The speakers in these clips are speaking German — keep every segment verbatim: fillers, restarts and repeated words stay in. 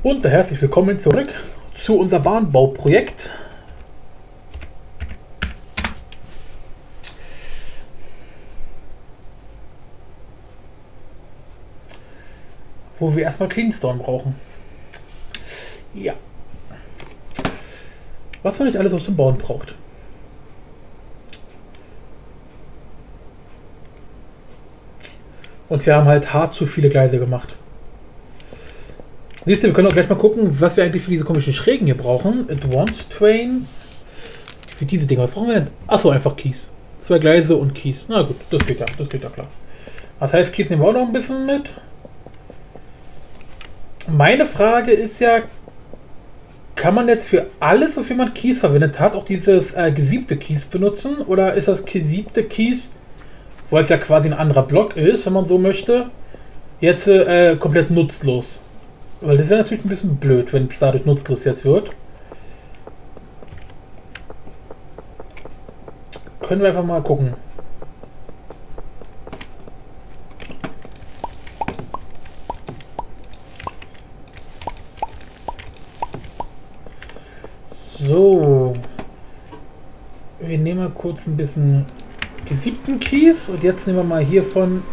Und herzlich willkommen zurück zu unserem Bahnbauprojekt. Wo wir erstmal Cleanstone brauchen. Ja. Was man nicht alles aus dem Bauen braucht. Und wir haben halt hart zu viele Gleise gemacht. Siehst du, wir können auch gleich mal gucken, was wir eigentlich für diese komischen Schrägen hier brauchen. Advanced Train. Für diese Dinger. Was brauchen wir denn? Achso, einfach Kies. Zwei Gleise und Kies. Na gut, das geht ja, das geht ja klar. Das heißt, Kies nehmen wir auch noch ein bisschen mit. Meine Frage ist ja, kann man jetzt für alles, wofür man Kies verwendet hat, auch dieses äh, gesiebte Kies benutzen? Oder ist das gesiebte Kies, weil es ja quasi ein anderer Block ist, wenn man so möchte, jetzt äh, komplett nutzlos? Weil das wäre natürlich ein bisschen blöd, wenn es dadurch nutzlos jetzt wird. Können wir einfach mal gucken. So. Wir nehmen mal kurz ein bisschen gesiebten Kies und jetzt nehmen wir mal hiervon.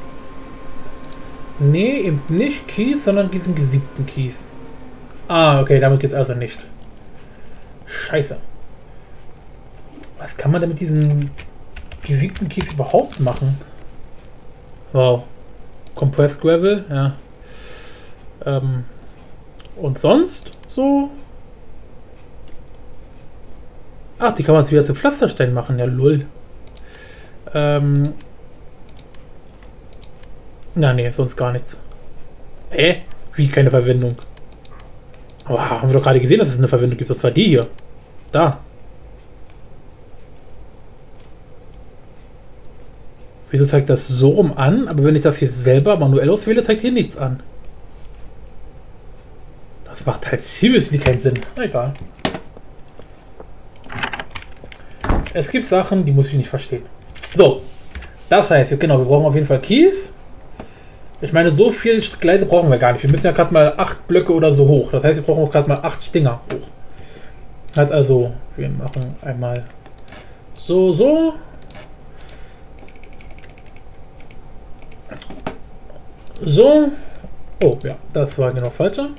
Nee, eben nicht Kies, sondern diesen gesiebten Kies. Ah, okay, damit geht es also nicht. Scheiße. Was kann man denn mit diesem gesiebten Kies überhaupt machen? Wow. Compressed Gravel, ja. Ähm. Und sonst so? Ach, die kann man jetzt wieder zu Pflasterstein machen, ja lull. Ähm. Na, nee, sonst gar nichts. Hä? Wie keine Verwendung? Aber haben wir doch gerade gesehen, dass es eine Verwendung gibt. Das war die hier. Da. Wieso zeigt das so rum an? Aber wenn ich das hier selber manuell auswähle, zeigt hier nichts an. Das macht halt ziemlich keinen Sinn. Na, egal. Es gibt Sachen, die muss ich nicht verstehen. So. Das heißt, genau, wir brauchen auf jeden Fall Kies. Ich meine, so viel Gleise brauchen wir gar nicht. Wir müssen ja gerade mal acht Blöcke oder so hoch. Das heißt, wir brauchen auch gerade mal acht Stinger hoch. Das heißt also, wir machen einmal so, so. So. Oh, ja, das war genau falsche.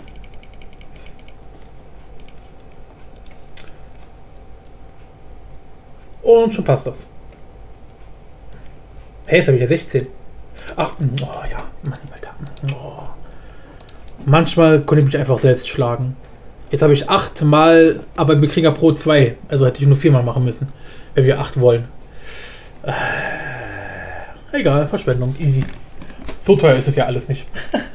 Und schon passt das. Hey, jetzt habe ich ja sechzehn. Ach, oh ja, Mann, Alter. Oh. Manchmal konnte ich mich einfach selbst schlagen. Jetzt habe ich acht mal, aber wir kriegen ja pro zwei. Also hätte ich nur viermal machen müssen, wenn wir acht wollen. Äh, egal, Verschwendung, easy. So teuer ist es ja alles nicht.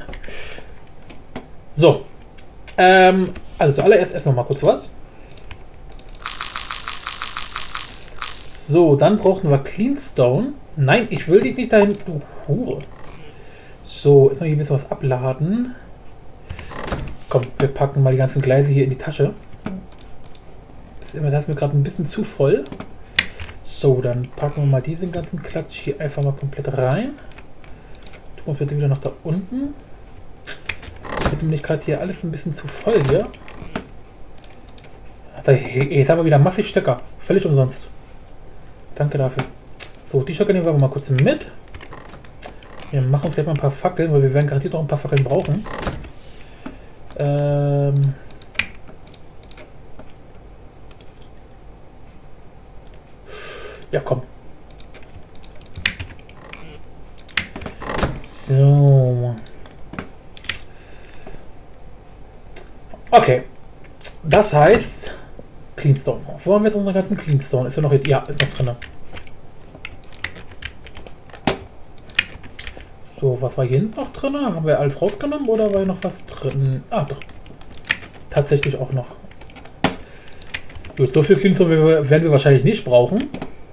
So. Ähm, also zuallererst erst noch mal kurz was. So, dann brauchten wir Cleanstone. Nein, ich will dich nicht dahin, du Hure. So, jetzt noch hier ein bisschen was abladen. Komm, wir packen mal die ganzen Gleise hier in die Tasche. Das ist mir gerade ein bisschen zu voll. So, dann packen wir mal diesen ganzen Klatsch hier einfach mal komplett rein. Tun wir bitte wieder nach da unten. Das wird nämlich gerade hier alles ein bisschen zu voll hier. Jetzt haben wir wieder massig Stöcker. Völlig umsonst. Danke dafür. So, die Stöcke nehmen wir mal kurz mit. Wir machen uns gleich mal ein paar Fackeln, weil wir werden garantiert noch ein paar Fackeln brauchen. Ähm ja, komm. So. Okay. Das heißt Cleanstone. Wo haben wir jetzt unseren ganzen Cleanstone? Ist er noch jetzt? Ja, ist noch drin. So, was war hier hinten noch drin? Haben wir alles rausgenommen oder war hier noch was drin? Ah, doch. Tatsächlich auch noch. Gut, so viel Cleanstone werden wir wahrscheinlich nicht brauchen.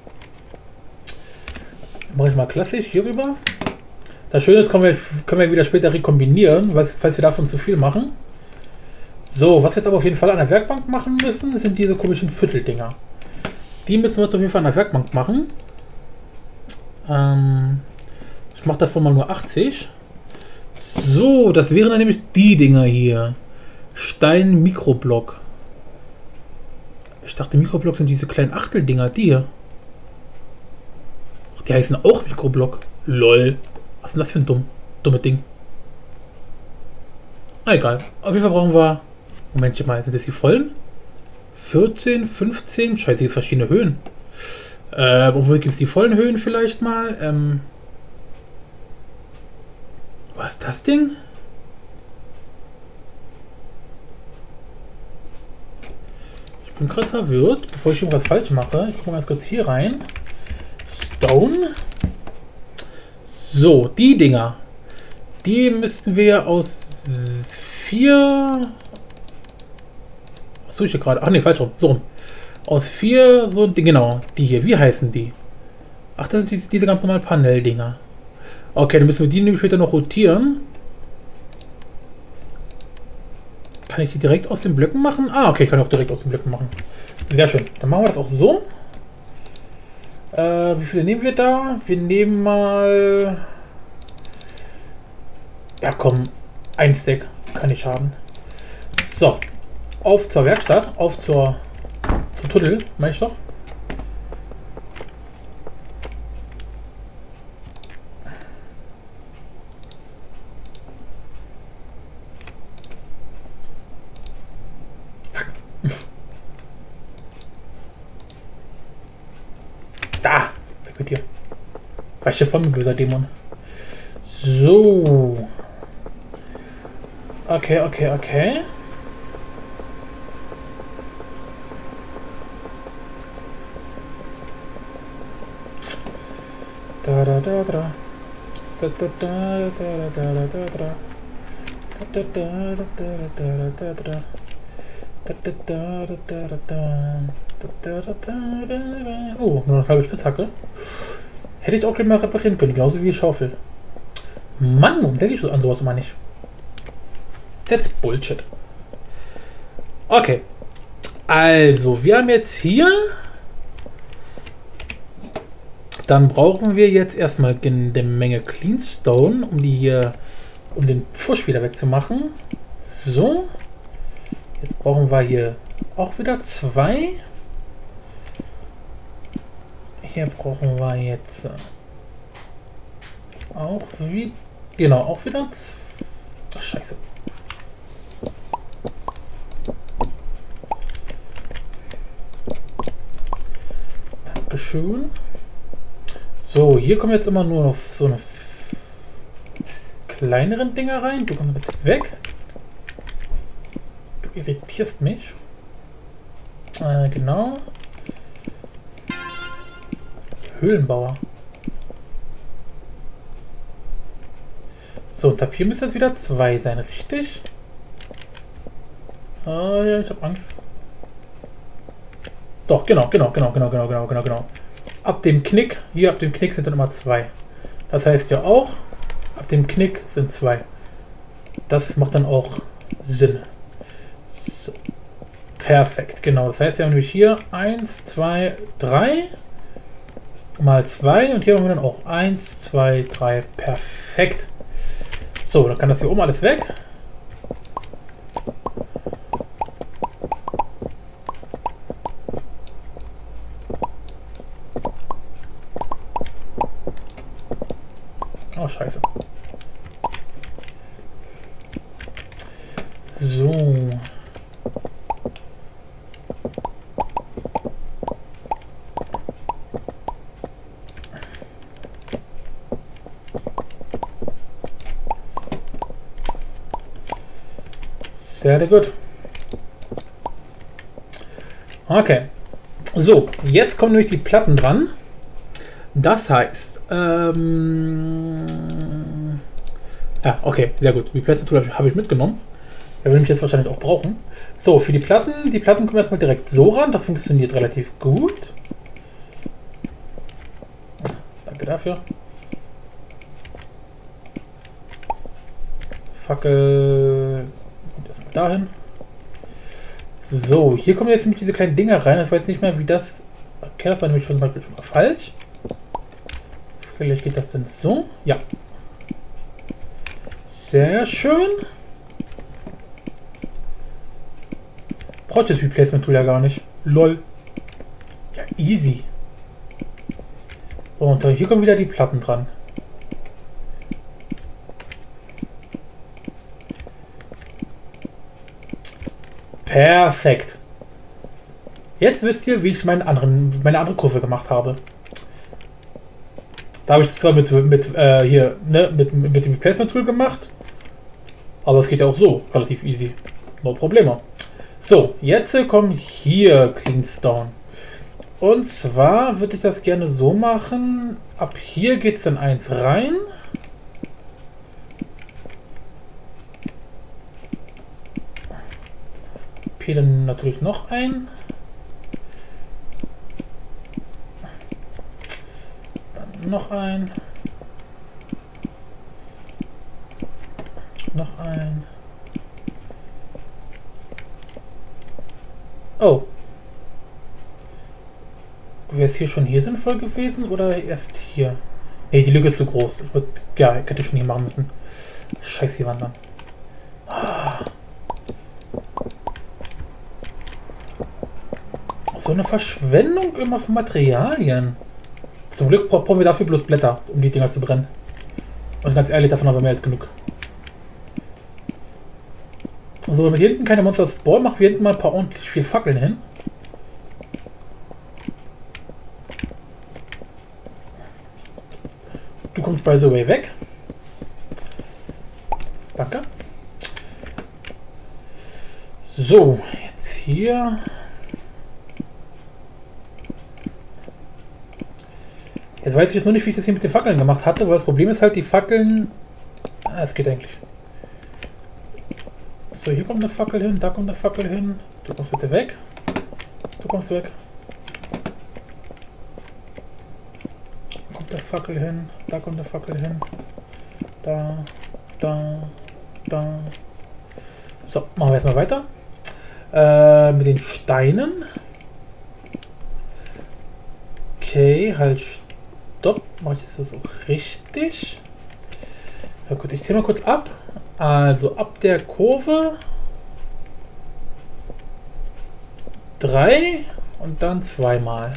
Mache ich mal klassisch hier rüber. Das Schöne ist, können wir, können wir wieder später rekombinieren, falls wir davon zu viel machen. So, was wir jetzt aber auf jeden Fall an der Werkbank machen müssen, sind diese komischen Vierteldinger. Die müssen wir jetzt auf jeden Fall an der Werkbank machen. Ähm, Ich mache davon mal nur achtzig. So, das wären dann nämlich die Dinger hier. Stein-Mikroblock. Ich dachte, Mikroblock sind diese kleinen Achteldinger. Die hier. Die heißen auch Mikroblock. Lol. Was ist denn das für ein dumm, dumme Ding? Ah, egal. Auf jeden Fall brauchen wir... Moment mal, sind das die vollen? vierzehn, fünfzehn? Scheiße, hier verschiedene Höhen. Äh, obwohl gibt es die vollen Höhen vielleicht mal? Ähm... Was ist das Ding? Ich bin gerade verwirrt, bevor ich irgendwas falsch mache. Ich gucke mal ganz kurz hier rein. Stone. So, die Dinger. Die müssten wir aus vier... Was tue ich hier gerade? Ach ne, falsch rum. So rum. Aus vier so Ding, genau. Die hier. Wie heißen die? Ach, das sind die, diese ganz normalen Panel-Dinger. Okay, dann müssen wir die nämlich später noch rotieren. Kann ich die direkt aus den Blöcken machen? Ah, okay, ich kann auch direkt aus den Blöcken machen. Sehr schön. Dann machen wir das auch so. Äh, wie viele nehmen wir da? Wir nehmen mal... Ja, komm. Ein Stack. Kann nicht schaden. So. Auf zur Werkstatt. Auf zur... Zum Tunnel, meine ich doch. Da! Weg mit dir. Weiche von mir, böser Dämon. So. Okay, okay, okay. Da da da da. Da da da da da da da da. Da da da da da da da da. Da da da da da da da. Oh, nur eine halbe Spitzhacke. Hätte ich auch gleich mal reparieren können, genauso wie die Schaufel. Mann, warum denke ich so an sowas immer nicht? That's Bullshit. Okay. Also, wir haben jetzt hier... Dann brauchen wir jetzt erstmal eine Menge Cleanstone, um die hier, um den Pfusch wieder wegzumachen. So. Jetzt brauchen wir hier auch wieder zwei. Hier brauchen wir jetzt auch wie, genau, auch wieder. Ach, scheiße. Dankeschön. So, hier kommen jetzt immer nur noch so eine kleineren Dinger rein. Du kommst jetzt weg. Du irritierst mich. Äh, genau. Höhlenbauer. So, und ab hier müssen jetzt wieder zwei sein, richtig? Ah, ja, ich habe Angst. Doch, genau, genau, genau, genau, genau, genau, genau, genau. Ab dem Knick, hier ab dem Knick sind dann immer zwei. Das heißt ja auch, ab dem Knick sind zwei. Das macht dann auch Sinn. So. Perfekt, genau. Das heißt, wir haben nämlich hier eins, zwei, drei mal zwei und hier haben wir dann auch eins, zwei, drei. Perfekt. So, dann kann das hier oben alles weg. Oh, scheiße. So. Sehr gut. Okay. So, jetzt kommen nämlich die Platten dran. Das heißt, ähm, ja, okay, sehr gut. Replacement Tool habe ich mitgenommen. Da will ich jetzt wahrscheinlich auch brauchen. So, für die Platten, die Platten kommen erstmal direkt so ran. Das funktioniert relativ gut. Danke dafür. Fackel. Erstmal dahin. So, hier kommen jetzt nämlich diese kleinen Dinger rein. Ich weiß nicht mehr, wie das. Okay, das war nämlich schon mal falsch. Vielleicht geht das denn so. Ja. Sehr schön. brauche das Replacement Tool ja gar nicht. Lol. Ja, easy. Und hier kommen wieder die Platten dran. Perfekt. Jetzt wisst ihr, wie ich meinen anderen, meine andere Kurve gemacht habe. Da habe ich zwar mit, mit, äh, hier, ne, mit, mit dem Replacement Tool gemacht, aber es geht ja auch so relativ easy. No Problemo. So, jetzt kommen hier Cleanstone. Und zwar würde ich das gerne so machen. Ab hier geht es dann eins rein. Hier dann natürlich noch ein. Dann noch ein. Noch ein. Oh. Wäre es hier schon hier sinnvoll gewesen oder erst hier? Ne, die Lücke ist zu groß. Ich würd, ja, hätte ich schon hier machen müssen. Scheiße, die wandern. Ah. So eine Verschwendung immer von Materialien. Zum Glück brauchen wir dafür bloß Blätter, um die Dinger zu brennen. Und ganz ehrlich, davon haben wir mehr als genug. So, damit hier hinten keine Monster spawnen, machen wir hinten mal ein paar ordentlich viel Fackeln hin. Du kommst by the way weg. Danke. So, jetzt hier. Jetzt weiß ich jetzt nur nicht, wie ich das hier mit den Fackeln gemacht hatte, weil das Problem ist halt, die Fackeln... Ah, es geht eigentlich. So, hier kommt eine Fackel hin, da kommt eine Fackel hin. Du kommst bitte weg. Du kommst weg. Da kommt der Fackel hin, da kommt der Fackel hin. Da, da, da. So, machen wir erstmal weiter. Äh, mit den Steinen. Okay, halt stopp. Mache ich das auch richtig? Ja gut, ich zähle mal kurz ab. Also ab der Kurve drei und dann zweimal.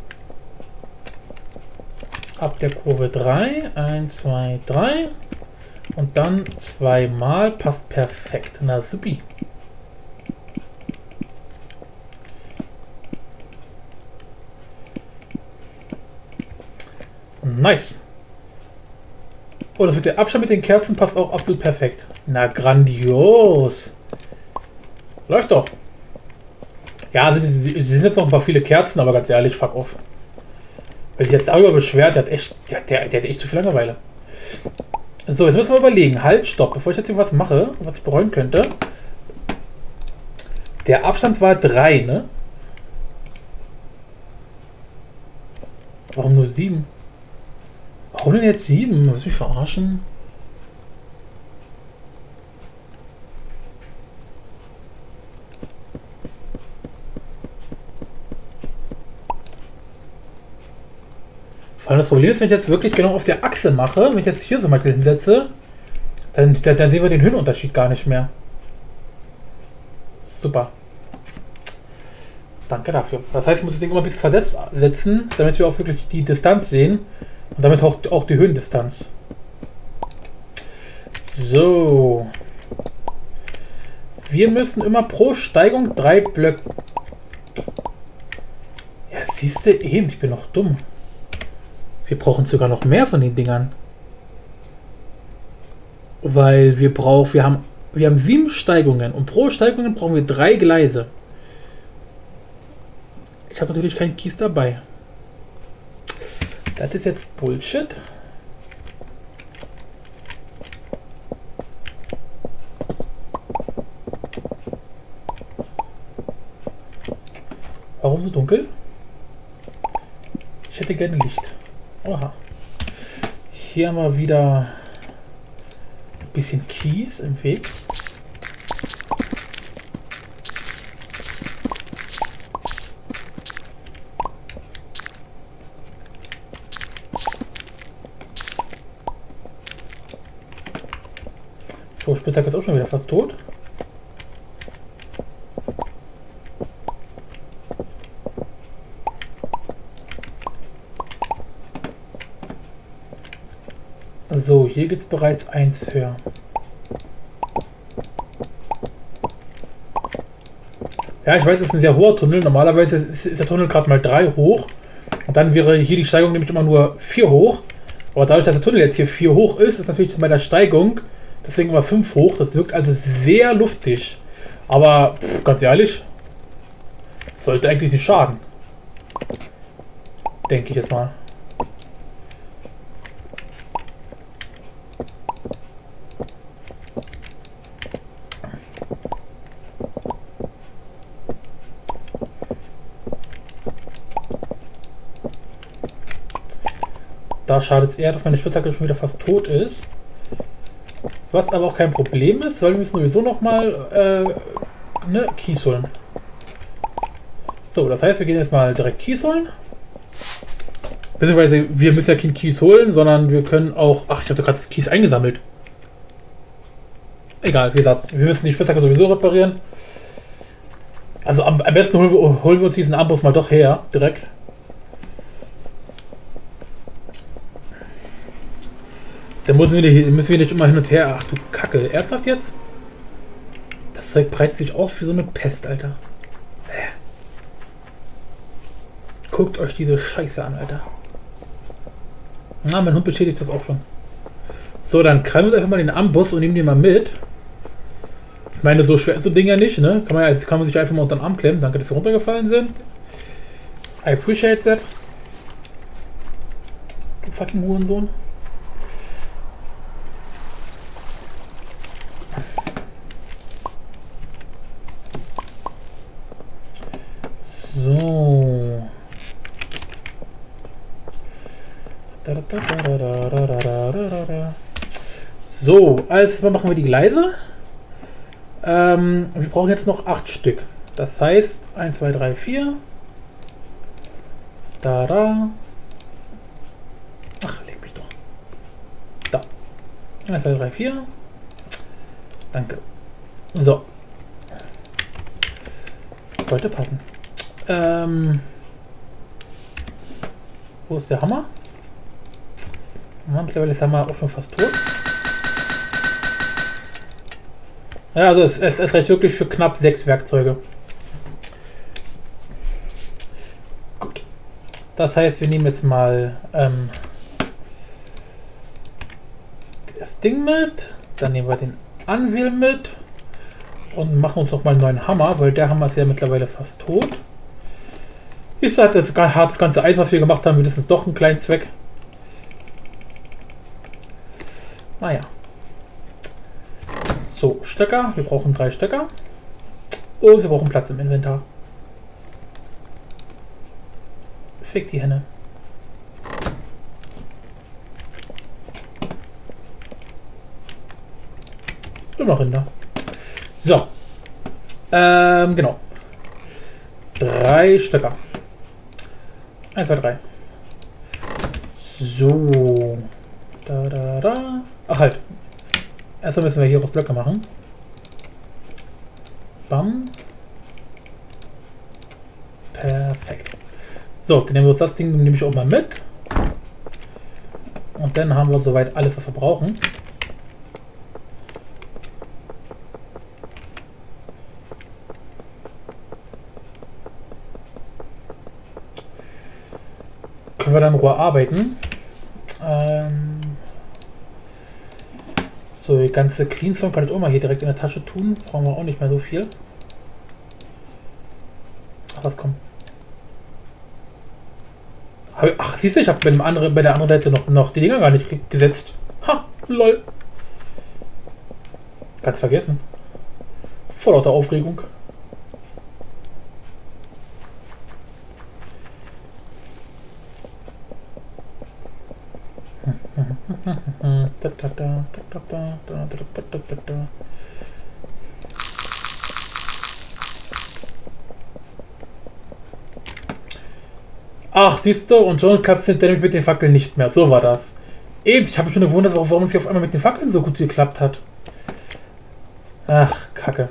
Ab der Kurve drei, eins, zwei, drei und dann zweimal. Passt perfekt. Na supi. Nice. Oh, das mit der Abstand mit den Kerzen passt auch absolut perfekt. Na, grandios. Läuft doch. Ja, sie sind jetzt noch ein paar viele Kerzen, aber ganz ehrlich, fuck off. Wer sich jetzt darüber beschwert, der hat echt, der, der, der hat echt zu viel Langeweile. So, jetzt müssen wir überlegen. Halt, stopp. Bevor ich jetzt hier was mache, was ich bereuen könnte. Der Abstand war drei, ne? Warum nur sieben? Warum denn jetzt sieben? Muss ich mich verarschen? Vor allem das Problem ist, wenn ich jetzt wirklich genau auf der Achse mache, wenn ich jetzt hier so mal hinsetze, dann, dann, dann sehen wir den Höhenunterschied gar nicht mehr. Super. Danke dafür. Das heißt, ich muss das Ding immer ein bisschen versetzt setzen, damit wir auch wirklich die Distanz sehen. Und damit auch, auch die Höhendistanz. So. Wir müssen immer pro Steigung drei Blöcke. Ja, siehst du eben, ich bin noch dumm. Wir brauchen sogar noch mehr von den Dingern. Weil wir brauchen, wir haben, wir haben sieben Steigungen und pro Steigung brauchen wir drei Gleise. Ich habe natürlich keinen Kies dabei. Das ist jetzt Bullshit. Warum so dunkel? Ich hätte gerne Licht. Oha. Hier haben wir wieder ein bisschen Kies im Weg. So, Spitzhack ist auch schon wieder fast tot. hier geht es bereits eins höher. Ja, ich weiß, es ist ein sehr hoher Tunnel. Normalerweise ist, ist der Tunnel gerade mal drei hoch. Und dann wäre hier die Steigung nämlich immer nur vier hoch. Aber dadurch, dass der Tunnel jetzt hier vier hoch ist, ist natürlich bei der Steigung deswegen immer fünf hoch. Das wirkt also sehr luftig. Aber pff, ganz ehrlich, sollte eigentlich nicht schaden. Denke ich jetzt mal. Da schadet es eher, dass meine Spitzhacke schon wieder fast tot ist. Was aber auch kein Problem ist, weil wir müssen sowieso nochmal äh, ne, Kies holen. So, das heißt, wir gehen jetzt mal direkt Kies holen. Beziehungsweise, wir müssen ja kein Kies holen, sondern wir können auch... Ach, ich hatte gerade Kies eingesammelt. Egal, wie gesagt, wir müssen die Spitzhacke sowieso reparieren. Also am, am besten holen wir, holen wir uns diesen Armbrust mal doch her, direkt. Dann müssen wir, nicht, müssen wir nicht immer hin und her. Ach du Kacke. Ernsthaft jetzt? Das Zeug breitet sich aus wie so eine Pest, Alter. Äh. Guckt euch diese Scheiße an, Alter. Na, mein Hund beschädigt das auch schon. So, dann krallen wir uns einfach mal den Amboss und nehmen den mal mit. Ich meine, so schwer ist so ein Ding ja nicht, ne? Kann man, ja, kann man sich einfach mal unter den Arm klemmen. Danke, dass wir runtergefallen sind. I appreciate that. Du fucking Hurensohn. So. So, also machen wir die Gleise. Ähm, wir brauchen jetzt noch acht Stück. Das heißt eins, zwei, drei, vier. Da, da. Ach, leg mich doch. Da. eins, zwei, drei, vier. Danke. So. Sollte passen. Ähm, wo ist der Hammer? Ja, mittlerweile ist der Hammer auch schon fast tot. Ja, also es, es, es reicht wirklich für knapp sechs Werkzeuge. Gut. Das heißt, wir nehmen jetzt mal ähm, das Ding mit. Dann nehmen wir den Anvil mit. Und machen uns noch mal einen neuen Hammer, weil der Hammer ist ja mittlerweile fast tot. Ist halt das, das ganze Eis, was wir gemacht haben, mindestens doch einen kleinen Zweck. Naja. So, Stöcker. Wir brauchen drei Stöcker. Und wir brauchen Platz im Inventar. Fick die Henne. Immer Rinder. So. Ähm, genau. Drei Stöcker. Eins, zwei, drei. So. Da, da, da. Ach halt. Erstmal müssen wir hier aus Blöcke machen. Bam. Perfekt. So, dann nehmen wir uns das Ding nämlich auch mal mit. Und dann haben wir soweit alles, was wir brauchen. Können wir dann in Ruhe arbeiten. Ähm so, die ganze Cleanstone kann ich auch mal hier direkt in der Tasche tun. Brauchen wir auch nicht mehr so viel. Ach, was kommt? Ach, siehst du, ich habe bei, dem anderen, bei der anderen Seite noch, noch die Dinger gar nicht gesetzt. Ha, lol. Ganz vergessen. Voll lauter Aufregung. Ach, siehst du, und schon klappt es nämlich mit den Fackeln nicht mehr. So war das. Eben, ich habe mich schon gewundert, warum es hier auf einmal mit den Fackeln so gut geklappt hat. Ach, Kacke.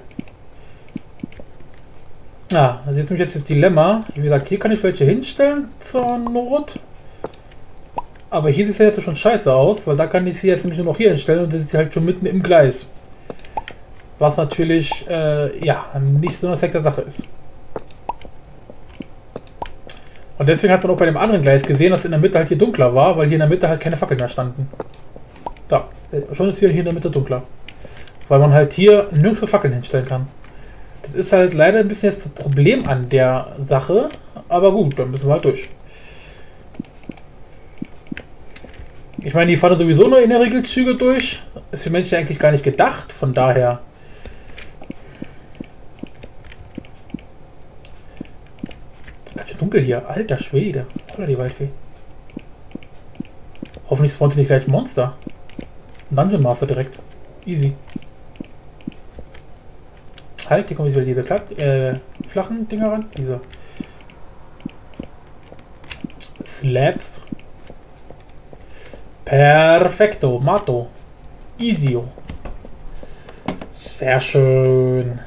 Ah, also jetzt nämlich jetzt das Dilemma. Wie gesagt, hier kann ich welche hinstellen zur Not. Aber hier sieht es ja jetzt schon scheiße aus, weil da kann ich sie jetzt nämlich nur noch hier hinstellen und das ist halt schon mitten im Gleis. Was natürlich, äh, ja, nicht so eine Effekt der Sache ist. Und deswegen hat man auch bei dem anderen Gleis gesehen, dass in der Mitte halt hier dunkler war, weil hier in der Mitte halt keine Fackeln mehr standen. Da, schon ist hier, hier in der Mitte dunkler. Weil man halt hier nirgendwo Fackeln hinstellen kann. Das ist halt leider ein bisschen jetzt das Problem an der Sache, aber gut, dann müssen wir halt durch. Ich meine, die fahren sowieso nur in der Regel Züge durch. Ist für Menschen eigentlich gar nicht gedacht, von daher. Ganz schön dunkel hier, alter Schwede. Oder die Waldfee. Hoffentlich spawnt sie nicht gleich ein Monster. Ein Dungeon Master direkt. Easy. Halt, hier kommen jetzt wieder diese glatt, äh, flachen Dinger ran. Diese Slabs. Perfekto, Mato. Easyo. Sehr schön.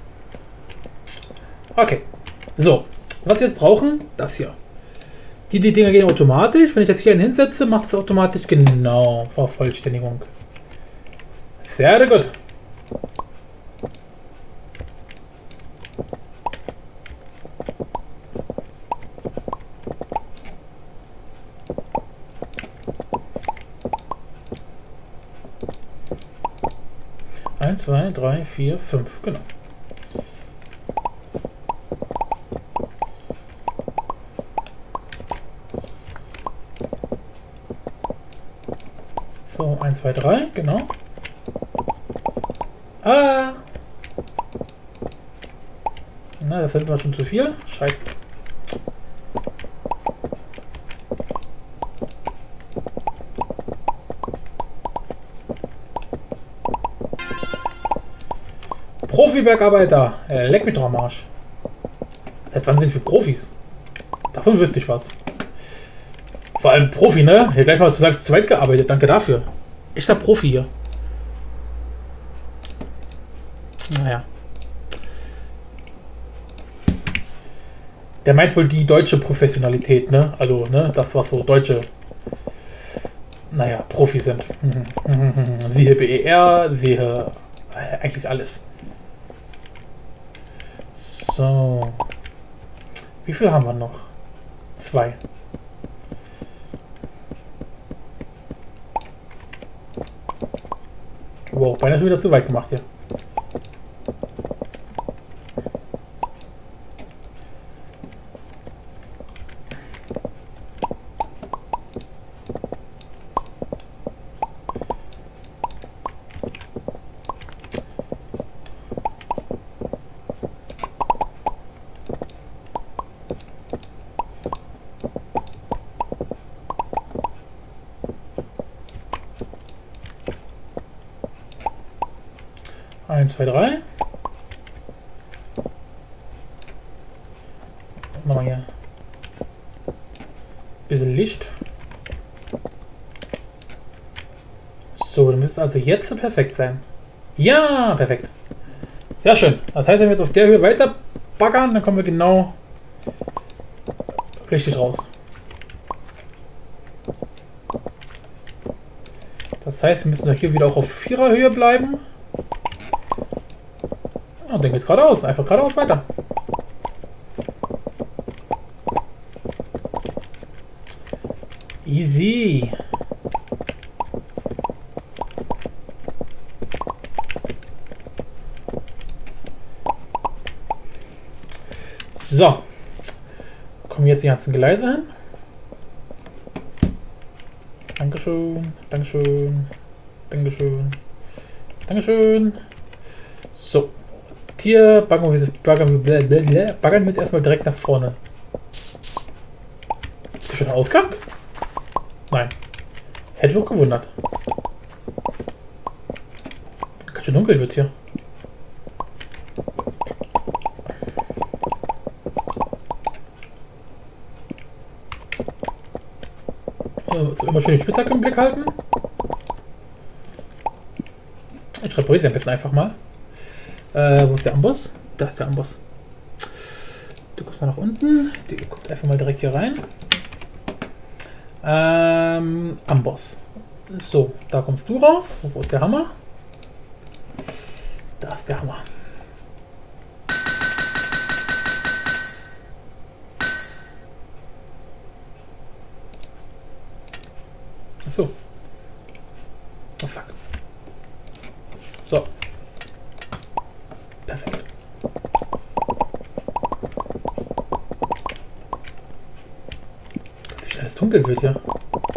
Okay. So. Was wir jetzt brauchen, das hier. Die, die Dinger gehen automatisch. Wenn ich jetzt hier einen hinsetze, macht es automatisch genau. Vervollständigung. Sehr gut. eins, zwei, drei, vier, fünf, genau. So, eins, zwei, drei, genau. Ah! Na, das sind wir schon zu viel. Scheiße. Profi-Bergarbeiter. Äh, leck mich doch am Arsch. Seit wann sind wir Profis? Davon wüsste ich was. Vor allem Profi, ne? Hier gleich mal zu sagen, zu weit gearbeitet. Danke dafür. Echter Profi hier. Naja. Der meint wohl die deutsche Professionalität, ne? Also, ne? Das, was so deutsche, naja, Profis sind. Siehe B E R, siehe äh, eigentlich alles. So. Wie viel haben wir noch? Zwei. Wow, beinahe schon wieder zu weit gemacht hier. eins, zwei, drei. Nochmal hier. Bisschen Licht. So, dann müsste es also jetzt perfekt sein. Ja, perfekt. Sehr schön. Das heißt, wenn wir jetzt auf der Höhe weiter baggern, dann kommen wir genau richtig raus. Das heißt, wir müssen hier wieder auch auf vierer Höhe bleiben. Und dann geht's geradeaus, einfach geradeaus weiter. Easy. So. Kommen jetzt die ganzen Gleise hin. Dankeschön, Dankeschön, Dankeschön, Dankeschön. So. Hier baggern wir, baggern wir, baggern wir jetzt erstmal direkt nach vorne. Ist das schon ein Ausgang? Nein. Hätte mich gewundert. Ganz schön dunkel wird hier. So, immer schön die Spitzhacke im Blick halten. Ich repariere sie am besten einfach mal. Äh, wo ist der Amboss? Da ist der Amboss. Du guckst mal nach unten. Die guckt einfach mal direkt hier rein. Ähm, Amboss. So, da kommst du rauf. Wo ist der Hammer? Da ist der Hammer. So. Oh fuck. So. Perfekt. Wie schnell es dunkel wird hier.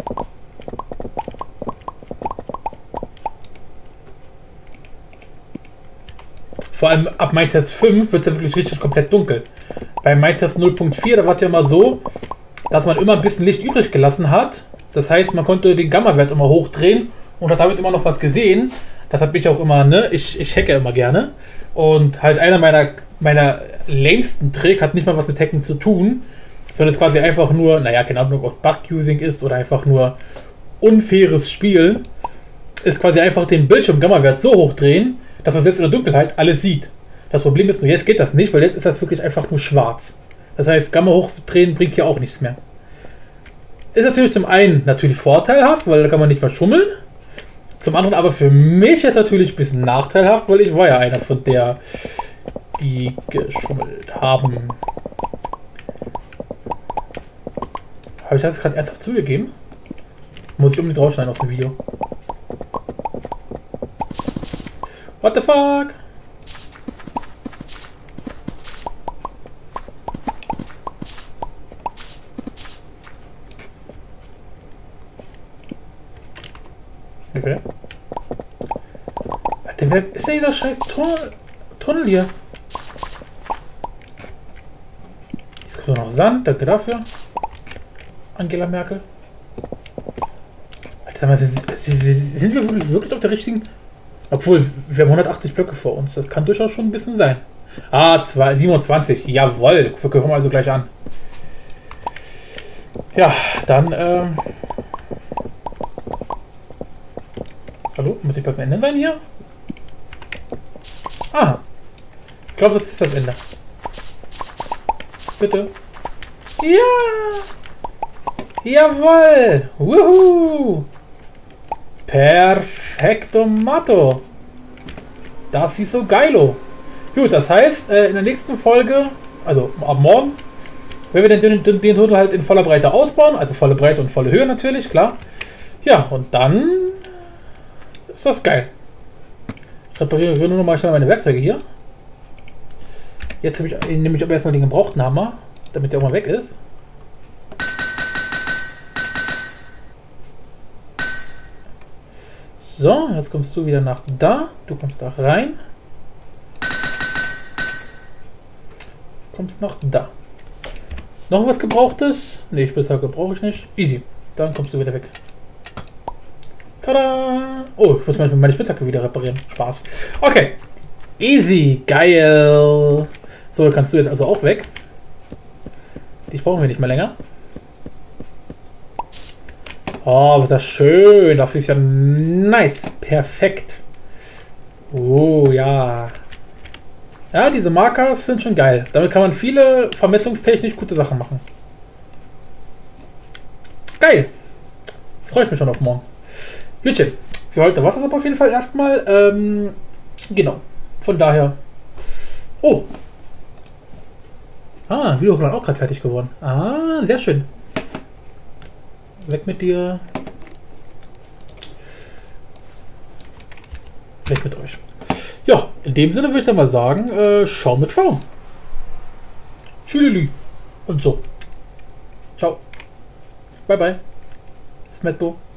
Vor allem ab MyTest fünf wird es ja wirklich richtig komplett dunkel. Bei MyTest null Punkt vier, da war es ja immer so, dass man immer ein bisschen Licht übrig gelassen hat. Das heißt, man konnte den Gamma-Wert immer hochdrehen und hat damit immer noch was gesehen. Das hat mich auch immer, ne, ich, ich hacke immer gerne. Und halt einer meiner, meiner lamesten Trick hat nicht mal was mit Hacken zu tun, sondern es quasi einfach nur, naja, keine Ahnung, ob Bug-Using ist oder einfach nur unfaires Spiel, ist quasi einfach den Bildschirm-Gamma-Wert so hochdrehen, dass man selbst in der Dunkelheit alles sieht. Das Problem ist nur, jetzt geht das nicht, weil jetzt ist das wirklich einfach nur schwarz. Das heißt, Gamma hochdrehen bringt hier auch nichts mehr. Ist natürlich zum einen natürlich vorteilhaft, weil da kann man nicht mehr schummeln. Zum anderen aber für mich ist natürlich ein bisschen nachteilhaft, weil ich war ja einer von der, die geschummelt haben. Habe ich das gerade ernsthaft zugegeben? Muss ich unbedingt rausschneiden aus dem Video. What the fuck? Okay. Alter, wer ist denn dieser scheiß Tunnel, Tunnel hier? Jetzt kommt noch Sand, danke dafür. Angela Merkel. Alter, sind wir wirklich, wirklich auf der richtigen... Obwohl, wir haben hundertachtzig Blöcke vor uns. Das kann durchaus schon ein bisschen sein. Ah, siebenundzwanzig. Jawohl. Wir kommen also gleich an. Ja, dann... Ähm Hallo? Muss ich beim Ende sein hier? Ah. Ich glaube, das ist das Ende. Bitte. Ja! Jawohl! Wuhu! Perfekto Matto! Das ist so geilo! Gut, das heißt, in der nächsten Folge, also ab morgen, werden wir den, den, den Tunnel halt in voller Breite ausbauen, also volle Breite und volle Höhe natürlich, klar. Ja, und dann ist das geil. Ich repariere nur noch mal schnell meine Werkzeuge hier. Jetzt habe ich nämlich aber erstmal den gebrauchten Hammer, damit der auch mal weg ist. So, jetzt kommst du wieder nach da. Du kommst da rein. Kommst nach da. Noch was Gebrauchtes? Ne, Spitzhacke brauche ich nicht. Easy. Dann kommst du wieder weg. Tada! Oh, ich muss meine Spitzhacke wieder reparieren. Spaß. Okay. Easy. Geil. So, kannst du jetzt also auch weg. Dich brauchen wir nicht mehr länger. Oh, was ist das schön. Das ist ja nice. Perfekt. Oh, ja. Ja, diese Markers sind schon geil. Damit kann man viele vermessungstechnisch gute Sachen machen. Geil. Freue ich mich schon auf morgen. Jutchen. Für heute war es aber auf jeden Fall erstmal. Ähm, genau. Von daher. Oh. Ah, Video war auch gerade fertig geworden. Ah, sehr schön. Weg mit dir. Weg mit euch. Ja, in dem Sinne würde ich dann mal sagen, äh, schau mit V. Tschüdelü. Und so. Ciao. Bye bye. Smetbo.